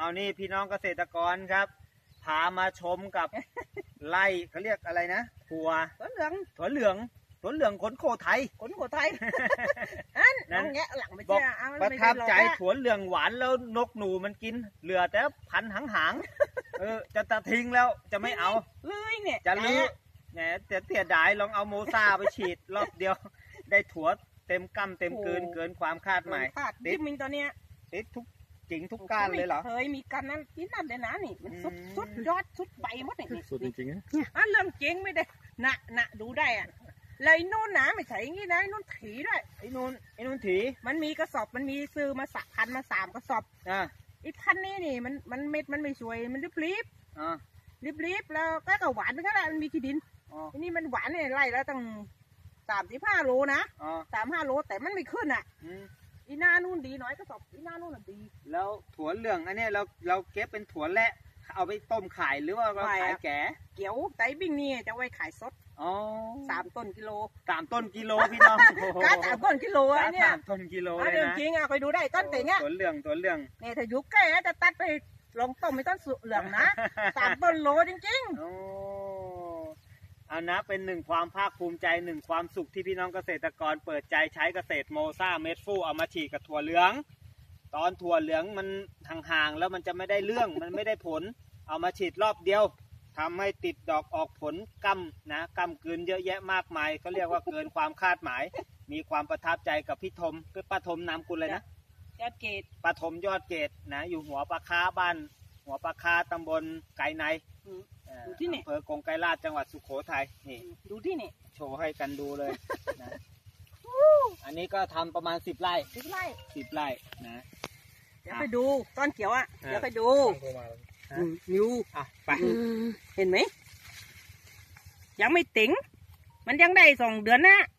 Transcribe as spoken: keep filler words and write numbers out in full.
เอานี่พี่น้องเกษตรกรครับพามาชมกับไร่เขาเรียกอะไรนะถั่วถั่วเหลืองถั่วเหลืองถั่วเหลืองขนโคไทยขนโคไทยอันนั่นแงะหลังไปเจ้าประทับใจถั่วเหลืองหวานแล้วนกหนูมันกินเหลือแต่พันหางหางเออจะตัดทิ้งแล้วจะไม่เอาเลยเนี่ยจะลื้อเนี่ยแต่เสียดายลองเอาโมซาไปฉีดรอบเดียวได้ถั่วเต็มกำเต็มเกินเกินความคาดหมายติดมิงตัวเนี้ยติดทุกจริงทุกก้านเลยเหรอเคยมีกันนั้นที่นั่นเลยนะนี่มันสุดสุดยอดสุดใบหมดนี่สุดจริงๆนะอ่ะเรื่องจริงไม่ได้น่ะน่ะดูได้อ่ะเลยนู่นนะไม่ใช่อย่างนี้นะนู่นถีด้วยไอ้นู่นไอ้นู่นถีมันมีกระสอบมันมีซื้อมาสักพันมาสามกระสอบอ่าไอ้พันนี้นี่มันมันเม็ดมันไม่สวยมันรีบรีบอ่ารีบรีบแล้วก็กระหวานเหมือนกันแหละมันมีขี้ดินอ๋ออันนี้มันหวานเนี่ยไล่แล้วตั้งสามสิบห้าโลนะอ๋อสามห้าโลแต่มันไม่ขึ้นอ่ะอีหน้านู่นดีน้อยกระสอบอีหน้านู่นน่ะดีแล้วถั่วเหลืองอันนี้เราเราเก็บเป็นถั่วแระเอาไปต้มขายหรือว่าเราขายแก่เกี่ยวไตบิ้งนี่จะไว้ขายสดอ๋อสามต้นกิโลสามต้นกิโลพี่น้องก้าสามต้นกิโลอันเนี้ยสามต้นกิโลเลยนะจริงอ่ะไปดูได้ต้นเต่งอ่ะถั่วเหลืองถั่วเหลืองเนี่ยถ้ายุคใกล้จะตัดไปลองต้มไม่ต้นสุเหลืองนะสามต้นโลจริงๆโอ้เอานะเป็นหนึ่งความภาคภูมิใจหนึ่งความสุขที่พี่น้องเกษตรกรเปิดใจใช้เกษตรโมซ่าเม็ดฟูเอามาฉีดกับถั่วเหลืองตอนถั่วเหลืองมันห่างๆแล้วมันจะไม่ได้เรื่องมันไม่ได้ผลเอามาฉีดรอบเดียวทำให้ติดดอกออกผลกำนะกำกืนเยอะแยะมากมายเขาเรียกว่าเกินความคาดหมายมีความประทับใจกับพี่ธมคือป้าธมนามกุลเลยนะยอดเกตป้าธมยอดเกตนะอยู่หัวปลาคาบ้านหัวปลาคาตำบลไก่ในดูที่นี่อำเภอกงไกรลาชจังหวัดสุโขทัยนี่ดูที่นี่โชว์ให้กันดูเลยนะอันนี้ก็ทำประมาณสิบไร่สิบไร่สิบไร่นะเดี๋ยวไปดูต้นเขียวอ่ะเดี๋ยวไปดูนิวอ่ะไปเห็นไหมยังไม่ติ๋งมันยังได้สองเดือนนะ